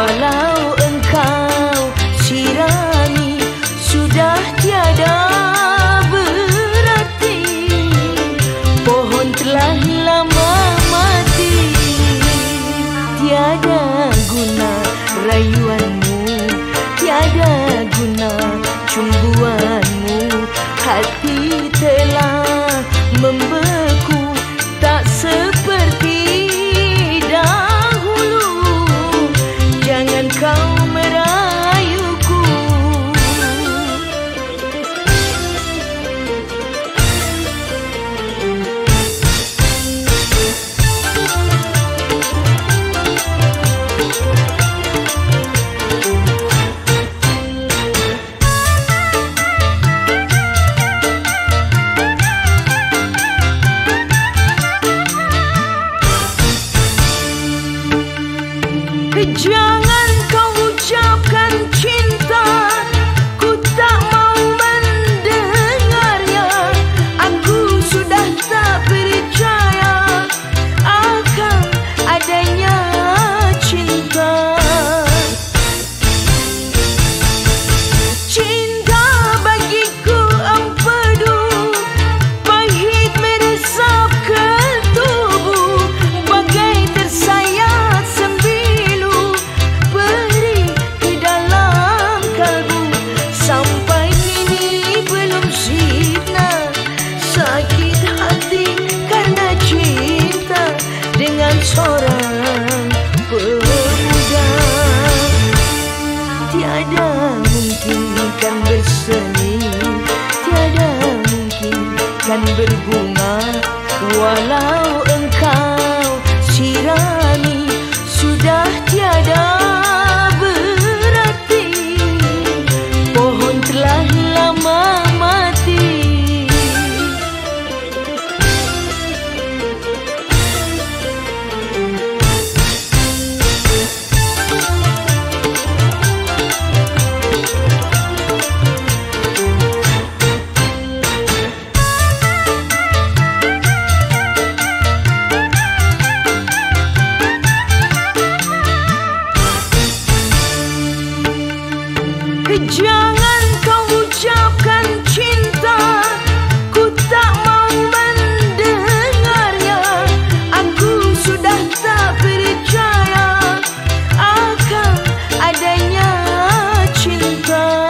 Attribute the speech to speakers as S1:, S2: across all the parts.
S1: Walau engkau sirami sudah tiada berarti, pohon telah lama mati. Tiada guna rayuanmu, tiada guna cumbuanmu. Hati telah membeku, tak seperti dahulu. Jangan kau merayuku. Jangan kau ucapkan cinta, ku tak mau mendengarnya. Aku sudah tak percaya akan adanya cinta. Cinta bagiku empedu, pahit meresap ke tubuh, bagai tersayat sembilu beri ke dalam kalbu. Sampai kini belum sirna sakit hati karena cinta dengan seorang pemuda. Tiada mungkin kan bersemi, tiada mungkin kan berbunga. Walau engkau sirami sudah tiada berarti, pohon telah lama mati. Jangan kau ucapkan cinta, ku tak mau mendengarnya. Aku sudah tak percaya akan adanya cinta.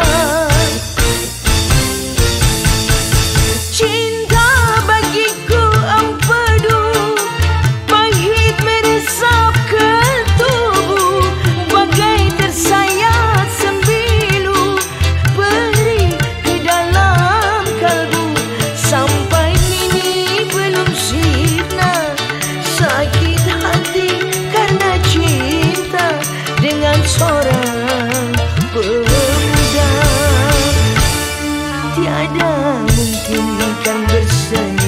S1: Cinta bagiku empedu, pahit meresap ke tubuh, bagai tersayat sembilu beri ke dalam kalbu. Sampai kini belum sirna sakit hati karena cinta dengan seorang pemuda. Tiada mungkin kan bersemi,